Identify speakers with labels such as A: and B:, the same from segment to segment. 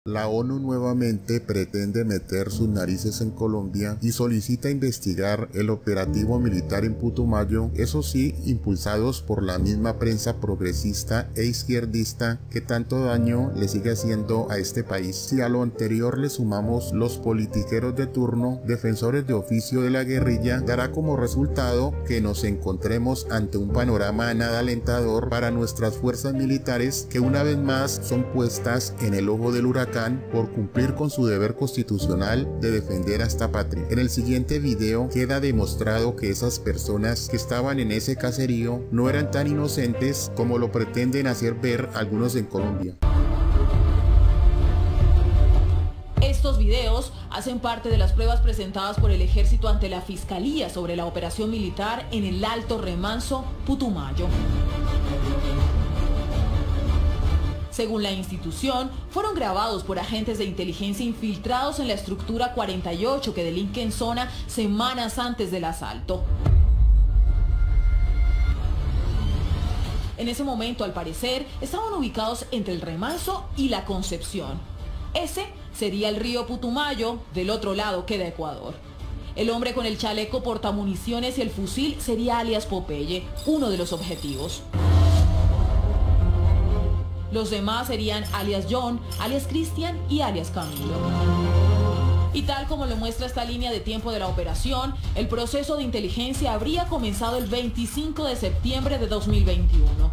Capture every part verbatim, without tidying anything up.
A: La ONU nuevamente pretende meter sus narices en Colombia y solicita investigar el operativo militar en Putumayo, eso sí, impulsados por la misma prensa progresista e izquierdista que tanto daño le sigue haciendo a este país. Si a lo anterior le sumamos los politiqueros de turno, defensores de oficio de la guerrilla, dará como resultado que nos encontremos ante un panorama nada alentador para nuestras fuerzas militares que una vez más son puestas en el ojo del huracán por cumplir con su deber constitucional de defender a esta patria. En el siguiente video queda demostrado que esas personas que estaban en ese caserío no eran tan inocentes como lo pretenden hacer ver algunos en Colombia.
B: Estos videos hacen parte de las pruebas presentadas por el ejército ante la Fiscalía sobre la operación militar en el Alto Remanso, Putumayo. Según la institución, fueron grabados por agentes de inteligencia infiltrados en la estructura cuarenta y ocho que delinque en zona semanas antes del asalto. En ese momento, al parecer, estaban ubicados entre el Remanso y la Concepción. Ese sería el río Putumayo, del otro lado queda Ecuador. El hombre con el chaleco portamuniciones y el fusil sería alias Popeye, uno de los objetivos. Los demás serían alias John, alias Cristian y alias Camilo. Y tal como lo muestra esta línea de tiempo de la operación, el proceso de inteligencia habría comenzado el veinticinco de septiembre de dos mil veintiuno.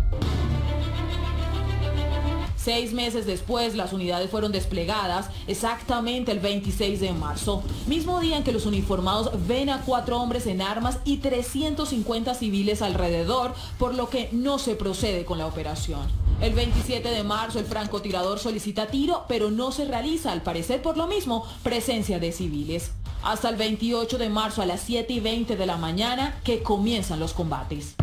B: Seis meses después, las unidades fueron desplegadas exactamente el veintiséis de marzo, mismo día en que los uniformados ven a cuatro hombres en armas y trescientos cincuenta civiles alrededor, por lo que no se procede con la operación. El veintisiete de marzo, el francotirador solicita tiro, pero no se realiza, al parecer por lo mismo, presencia de civiles. Hasta el veintiocho de marzo a las siete y veinte de la mañana que comienzan los combates.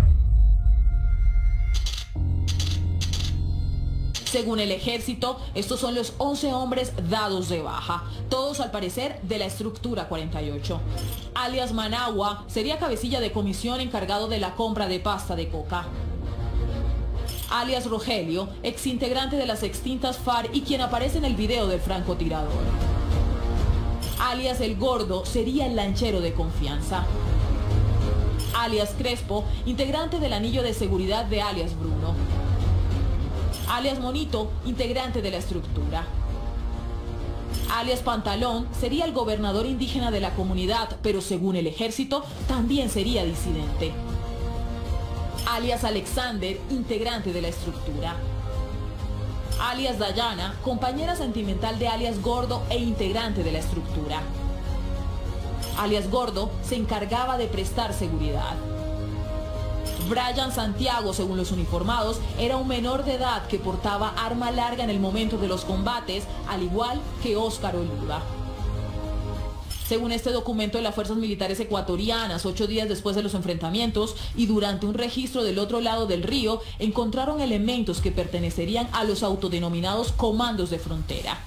B: Según el ejército, estos son los once hombres dados de baja, todos al parecer de la estructura cuarenta y ocho. Alias Managua sería cabecilla de comisión encargado de la compra de pasta de coca. Alias Rogelio, exintegrante de las extintas FARC y quien aparece en el video del francotirador. Alias El Gordo sería el lanchero de confianza. Alias Crespo, integrante del anillo de seguridad de alias Bruno. Alias Monito, integrante de la estructura. Alias Pantalón sería el gobernador indígena de la comunidad, pero según el ejército también sería disidente. Alias Alexander, integrante de la estructura. Alias Dayana, compañera sentimental de alias Gordo e integrante de la estructura. Alias Gordo se encargaba de prestar seguridad. Brian Santiago, según los uniformados, era un menor de edad que portaba arma larga en el momento de los combates, al igual que Óscar Oliva. Según este documento de las fuerzas militares ecuatorianas, ocho días después de los enfrentamientos y durante un registro del otro lado del río, encontraron elementos que pertenecerían a los autodenominados comandos de frontera.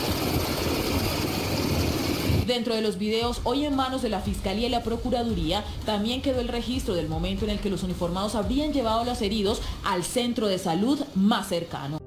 B: Dentro de los videos, hoy en manos de la Fiscalía y la Procuraduría, también quedó el registro del momento en el que los uniformados habrían llevado a los heridos al centro de salud más cercano.